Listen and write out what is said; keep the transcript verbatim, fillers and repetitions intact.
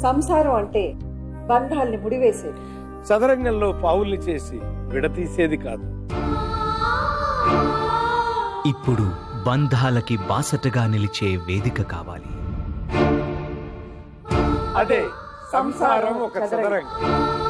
సంసారం అంటే బంధాల్ని ముడివేసేది. చదరంగంలో పావుల్ని చేసి విడతీసేది కాదు. ఇప్పుడు బంధాలకి బాసటగా నిలిచే వేదిక కావాలి. అదే సంసారం ఒక చదరంగం.